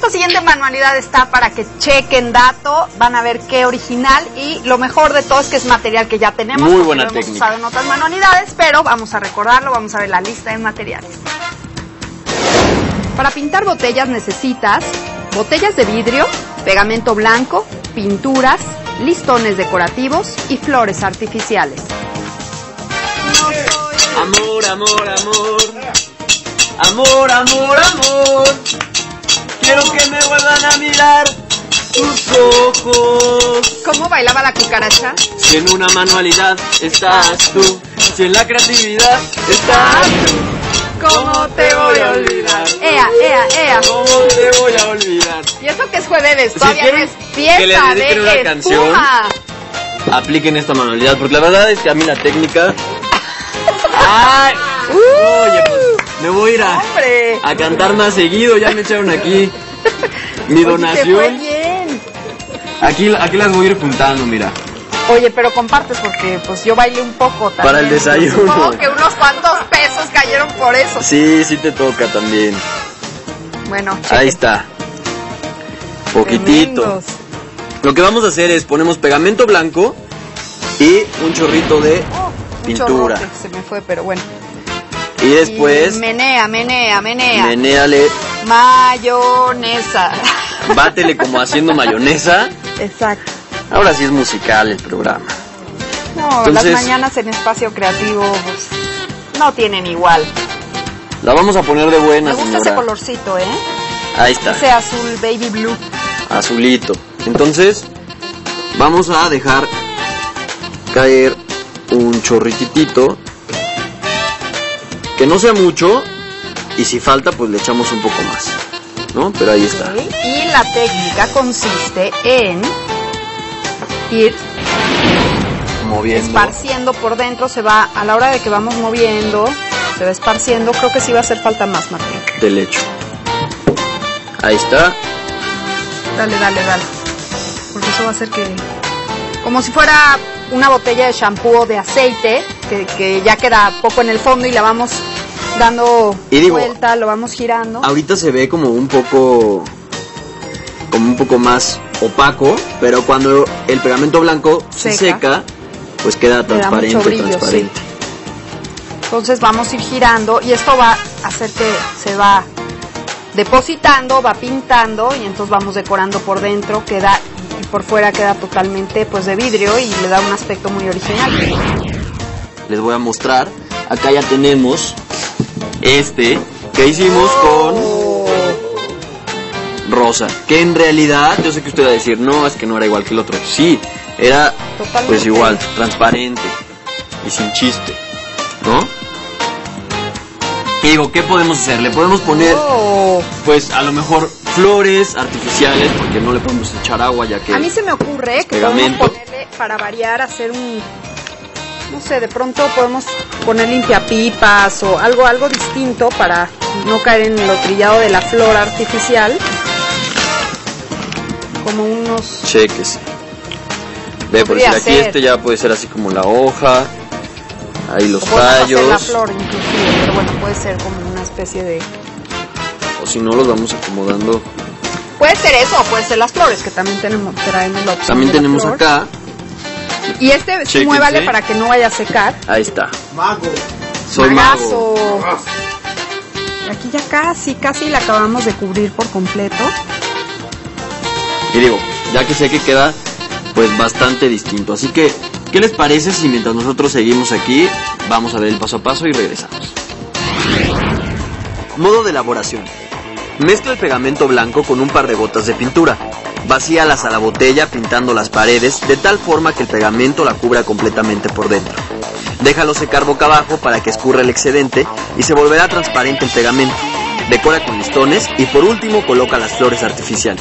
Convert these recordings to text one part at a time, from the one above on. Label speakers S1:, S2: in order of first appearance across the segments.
S1: esta siguiente manualidad está para que chequen dato, van a ver qué original, y lo mejor de todo es que es material que ya tenemos.
S2: Muy buena
S1: lo hemos
S2: técnica.
S1: usado en otras manualidades, pero vamos a recordarlo, vamos a ver la lista de materiales. Para pintar botellas necesitas botellas de vidrio, pegamento blanco, pinturas, listones decorativos y flores artificiales.
S2: Amor, amor, amor. Amor, amor, amor. Quiero que me vuelvan a mirar tus ojos.
S1: ¿Cómo bailaba la cucaracha?
S2: Si en una manualidad estás tú, si en la creatividad estás tú,
S1: ¿Cómo te voy a olvidar? ¡Ea, ea, ea!
S2: ¿cómo te voy a olvidar?
S1: Y eso que es jueves,
S2: Si
S1: todavía no
S2: quieren
S1: es fiesta
S2: que les dediquen una
S1: de
S2: canción,
S1: espuma.
S2: Apliquen esta manualidad, porque la verdad es que a mí la técnica... ¡Ay! Oye, pues me voy a ir
S1: ¡Hombre!
S2: a cantar más seguido, ya me echaron aquí mi
S1: Oye, te fue
S2: donación.
S1: bien.
S2: Aquí las voy a ir juntando, mira.
S1: Oye, pero compartes porque pues yo bailé un poco también.
S2: Para el desayuno.
S1: Supongo que unos cuantos pesos cayeron por eso.
S2: Sí, sí te toca también.
S1: Bueno,
S2: Ahí está. Poquitito.
S1: Tremendos.
S2: Lo que vamos a hacer es ponemos pegamento blanco y un chorrito de
S1: Un
S2: pintura.
S1: chorrote, se me fue, pero bueno.
S2: Y después
S1: Y menea.
S2: menéale,
S1: Mayonesa.
S2: bátele como haciendo mayonesa.
S1: Exacto.
S2: Ahora sí es musical el programa.
S1: No,
S2: Entonces-
S1: las mañanas en espacio creativo pues, no tienen igual.
S2: La vamos a poner de buena,
S1: Me gusta
S2: señora.
S1: ese colorcito, ¿eh?
S2: Ahí está,
S1: Ese azul baby blue.
S2: azulito. Entonces, vamos a dejar caer un chorrititito. Que no sea mucho. Y si falta, pues le echamos un poco más, ¿no? Pero ahí está.
S1: ¿Ok? Y la técnica consiste en ir
S2: Moviendo.
S1: esparciendo por dentro. Se va, a la hora de que vamos moviendo, se va esparciendo. Creo que sí va a hacer falta más, Martín.
S2: Del hecho. Ahí está.
S1: Dale. Porque eso va a hacer que... Como si fuera una botella de shampoo o de aceite, que ya queda poco en el fondo y la vamos dando
S2: Y digo,
S1: vuelta, lo vamos girando.
S2: Ahorita se ve como un poco más opaco, pero cuando el pegamento blanco se seca, pues queda
S1: Le da
S2: transparente,
S1: mucho brillo,
S2: transparente.
S1: Entonces vamos a ir girando y esto va a hacer que se va depositando, va pintando y entonces vamos decorando por dentro, queda y por fuera queda totalmente pues de vidrio y le da un aspecto muy original.
S2: Les voy a mostrar. Acá ya tenemos este que hicimos con rosa, que en realidad yo sé que usted va a decir, no, es que no era igual que el otro. Sí, era
S1: Totalmente.
S2: pues igual, transparente y sin chiste, ¿no? Y digo, ¿qué podemos hacer? Le podemos poner pues a lo mejor flores artificiales, porque no le podemos echar agua ya que...
S1: A mí se me ocurre que
S2: pegamento.
S1: podemos ponerle, para variar, hacer un, no sé, de pronto podemos poner limpiapipas o algo distinto para no caer en lo trillado de la flor artificial. Como unos...
S2: Chéquese. Ve, por
S1: Podría
S2: decir aquí
S1: ser.
S2: este ya puede ser así como la hoja, ahí los
S1: o podemos hacer
S2: tallos,
S1: la flor inclusive, pero bueno, puede ser como una especie de...
S2: o si no los vamos acomodando.
S1: Puede ser eso, o puede ser las flores, que también traemos la opción
S2: También
S1: de la
S2: tenemos
S1: flor.
S2: acá,
S1: Y este, sí,
S2: Chéquense.
S1: muévale para que no vaya a secar.
S2: ahí está.
S3: Mago.
S2: Soy mago.
S1: Magazo. Y aquí ya casi la acabamos de cubrir por completo.
S2: Y digo, ya que sé que queda pues bastante distinto. Así que, ¿qué les parece si mientras nosotros seguimos aquí, vamos a ver el paso a paso y regresamos? Modo de elaboración. Mezcla el pegamento blanco con un par de gotas de pintura. Vacíalas a la botella pintando las paredes de tal forma que el pegamento la cubra completamente por dentro. Déjalo secar boca abajo para que escurra el excedente y se volverá transparente el pegamento. Decora con listones y por último coloca las flores artificiales.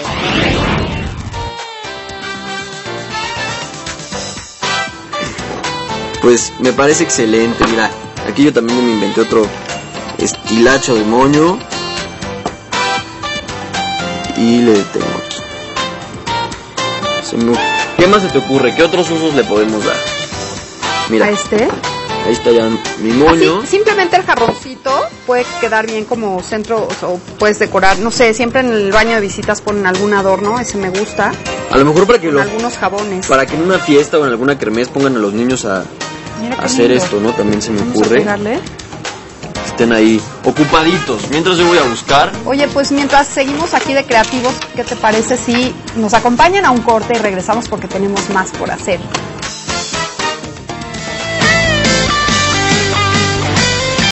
S2: Pues me parece excelente, mira, aquí yo también me inventé otro estilacho de moño y le detengo aquí. ¿Qué más se te ocurre? ¿Qué otros usos le podemos dar? Mira,
S1: A este.
S2: Ahí está ya mi moño.
S1: Así, simplemente el jarroncito puede quedar bien como centro, o puedes decorar, no sé, siempre en el baño de visitas ponen algún adorno, ese me gusta.
S2: A lo mejor para que
S1: algunos jabones.
S2: Para que en una fiesta o en alguna kermés pongan a los niños a hacer
S1: lindo.
S2: esto, ¿no? También se me
S1: Vamos
S2: ocurre.
S1: A pegarle.
S2: Estén ahí ocupaditos. Mientras yo voy a buscar.
S1: Oye, pues mientras seguimos aquí de creativos, ¿qué te parece si nos acompañan a un corte y regresamos porque tenemos más por hacer?